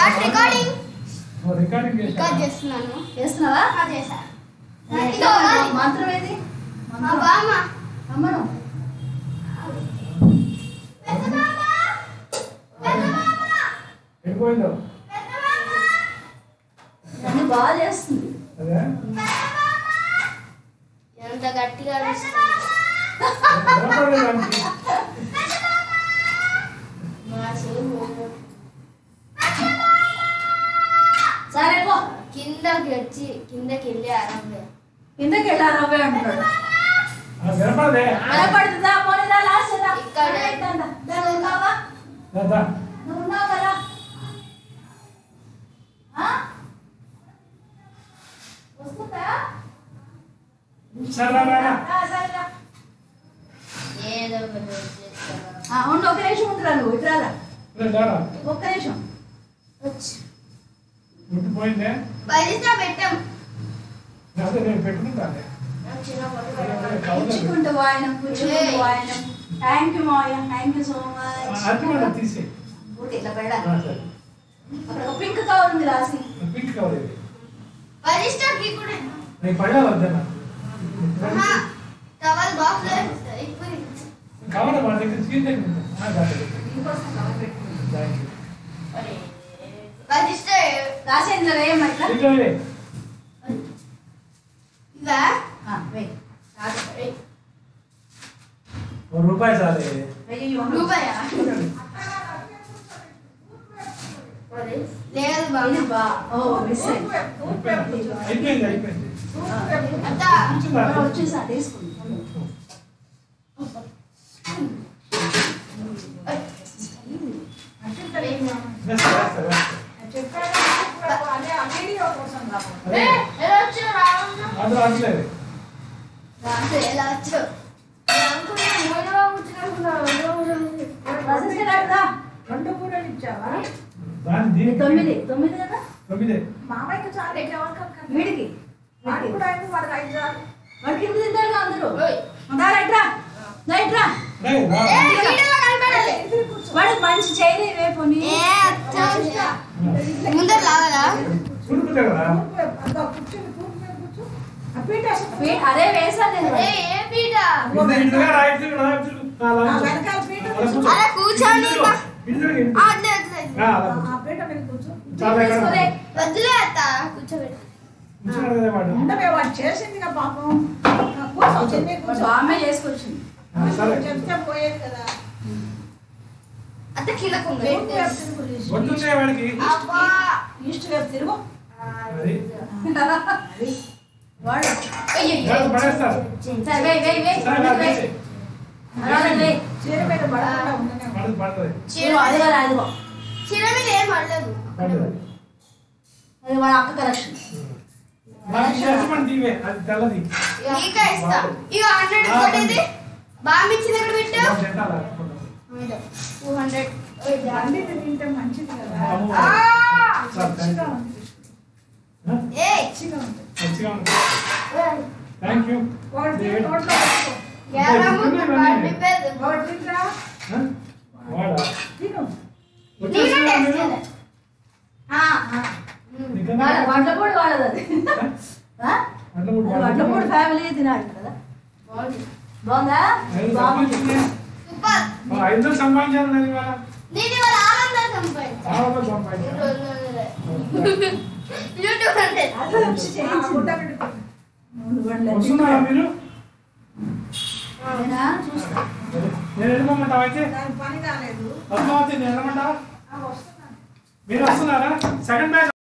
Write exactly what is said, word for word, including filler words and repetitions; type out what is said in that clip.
Start recording. Recording record చేస్తున్నాను. చేస్తున్నావా? ఆ చేశా. మంత్రం ఏది? మా బామ్మ అమ్మను పెద్ద బామ్మ పెద్ద బామ్మ ఎడిపోయిందో పెద్ద బామ్మ అన్ని బాగా చేస్తుంది. అదే ఎంత గట్టిగా అరుస్తుంది. వినపడలేదానికి. మా సేమ్ సరే పో కిందకి వచ్చి కిందకి వెళ్ళి అరవై కిందకి వెళ్ళి అరవై అంటున్నాడు. ఆ, వినపడదే వినపడుతుందా? పోలేదా? లాస్ట్ దా. ఇక్కడ. దా, దా. దా, నువ్వు ఉన్నావా? దా, దా. నువ్వు ఉన్నావు కదా? ఆ? వస్తుందా? సరే రా, రా, రా. రా, సరే రా. ఏదో ఒకటి చేస్తావా? ఆ, ఉండు ఒక నిమిషం ఉంటురా నువ్వు ఇటు రారా. రా, రా, రా. ఒక్క నిమిషం వచ్చి ఉండిపోయిందే పరిసా పెట్టాం. అదే నేను పెట్టుకుంటానే పుచ్చుకుంటూ వాయనం పుచ్చుకుంటూ వాయనం. థ్యాంక్ యూ మావయ్య, థ్యాంక్ యూ సో మచ్. అది మనం తీసి ఊటి ఇట్లా పెట్టాలి. అక్కడ ఒక పింక్ కవర్ ఉంది రాసి. పింక్ కవర్ ఇది పరిష్టాకి కూడా నీకు పడాలి వద్దన్నా టవల్ బాక్స్ ఇప్పుడు కవర్ మన దగ్గర స్క్రీన్ దగ్గర ఉంది. ఆ, దా, దా, దా. నీకోసం కవర్ పెట్టుకుంది. Thank you. పరిష్ట రాసి ఇందులో వేయమంటా? ఇంకా వే. ఇవా వెయ్యి. రాదు. ఒక రూపాయి చాలే. వెయ్యి ఇవ్వండి. రూపాయా లేదు బాబు. ఇది బా ఓ మిస్ అయింది. అయిపోయింది అయిపోయింది అత్త కూర్చుందా? వచ్చేసా తీసుకుంది. వేస్తా, వేస్తా, వేస్తా. ఏ, ఎలా వచ్చావు రావన్నా? అది రావట్లేదు. రాత్రి ఎలా వచ్చావు? నేను అనుకున్నా, మూడవ కూర్చున్నప్పుడు రాసేసాడా? రెండు కూరలు ఇచ్చావా? దాని దీనికి తొమ్మిది తొమ్మిది కదా తొమ్మిదే. మామయ్యకి చాలు ఎవరికన్నా వీడికి వాడికి కూడా అయింది, వాడికి ఐదు చాలు. వాడికి కింద తింటారు అందరూ. ఓయ్. దా రైట్రా రైట్రా. రేయ్, రా. ఏ, వీడియోలో కనపడాలి. వాడికి మంచి చేయలే రేపు నీ. ఏ, అత్త. ముందర లాగాలా? ఉడుకుతా కదా. అంతా కూర్చొని కూర్చు మీద కూర్చో. ఆ పీట వేసుకో. వే- అదే వేసాను నేను. ఏ, ఏ పీట? ఇటు ఇటుగా రా, ఇటు తిరుగు, రా, ఇటు తిరుగు. ఆ, అలా ఆ కూర్చో. వెనకాల పీట అలా కూర్చో. కూర్చో. అలా కూర్చోని ఇటు తిరుగు. ఇటు తిరుగు, ఇటు ఆ, తిరుగు. అట్లే అట్లే ఆ, అలా కూర్చో. ఆ పీట మీద కూర్చో. చాలా ఎక్కడ తీసుకోలే. వద్దులే అత్త కూర్చోబెట్టు. కూర్చున్నాడు కదా వాడు. ఉండవే వాడు చేసిందిగా పాపం. కూర్చో, చిన్ని వాడు కూర్చో. బామ్మే చేసుకొచ్చింది. ఆ, సరే. చెప్తే పోయేది కదా. అత్త కిందకు ఉంది. తూర్పు వైపు తిరుగు, ఈస్ట్. వద్దులే వాడికి. అబ్బా. ఈస్ట్ వైపు తిరుగు. అది. అది. వాడు అయ్యో. వాడు పడేస్తారు. సరే వేయ్ వేయ్ వేయ్ సరే, రా, తీసేయ్. అలాగే వేయ్. చీర మీద పడకుండా ఉండనే పడదు, పడుతుంది. చీర ఇదిగో, అదిగో రా, అదిగో. చీర మీద ఏం పడలేదు. పడుతుంది. అది వాడు అక్క కలెక్షన్. నాకు చేసమని దీవే, అది తెల్లది. నీకే ఇస్తా. ఇగో హండ్రెడ్ ఇంకోటి ఇది. బాగా ఇచ్చింది ఎక్కడ పెట్టు? కొంచెం చెట్టాలి, అనుకుంటా. Two hundred. అన్ని తింటే మంచిది కదా. అమ్మో. ఆ! Sir, thank you. ఆ? ఏ మంచిగా ఉంది. మంచిగా ఉంది. Thank you. ఒకటి తిని నోట్లో పెట్టుకో. యారమ్మ బాడీ పేరు. ఒకటి తినరా? ఆ? వాడా? తిను. నీకే వచ్చేస్తున్నా టేస్ట్ మీరు? చేయాలి. ఆ ఆ. నిజంగా? వాళ్ళ వడ్లపూడి వాడదు అది. ఆ? వడ్ల పూడి అది వడ్లపూడి ఫ్యామిలీ తినాలి కదా. బాగుంది. బాగుందా? ఐదు బాగుంది. సంపాదించింది. సూపర్. ఆ, ఐదు వందలు సంపాదించాను నేను ఇవాళ. నేను ఇవాళ ఆరు వందలు సంపాదించాను. ఆరు వందలు సంపాదించాను. రెండు వందలే. YouTube hundred. అట్లా వచ్చి ఆ, చేయించింది. గుడ్డ పెట్టుకో. మూడు గంటలు. వస్తున్నారా మీరు? నేనా? చూస్తా. నేను వెళ్ళమంటావా అయితే? దానికి పని కాలేదు. పద్మావతి నేను వెళ్ళమంటావా? ఆ, వస్తున్నాను. మీరు వస్తున్నారా? Second batch